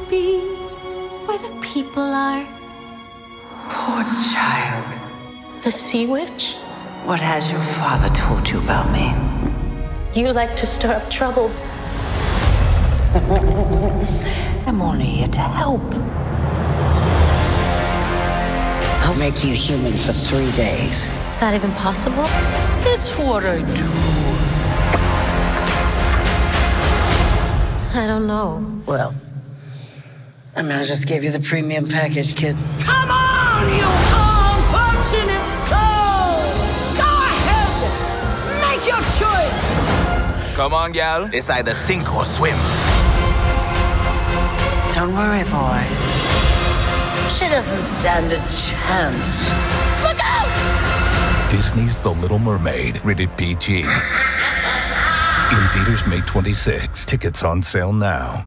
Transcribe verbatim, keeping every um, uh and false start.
be where the people are. Poor child. The Sea Witch? What has your father told you about me? You like to stir up trouble. I'm only here to help. I'll make you human for three days. Is that even possible? It's what I do. I don't know. Well, I mean, I just gave you the premium package, kid. Come on, you unfortunate soul! Go ahead! Make your choice! Come on, gal. It's either sink or swim. Don't worry, boys. She doesn't stand a chance. Look out! Disney's The Little Mermaid, rated P G. In theaters May twenty-sixth. Tickets on sale now.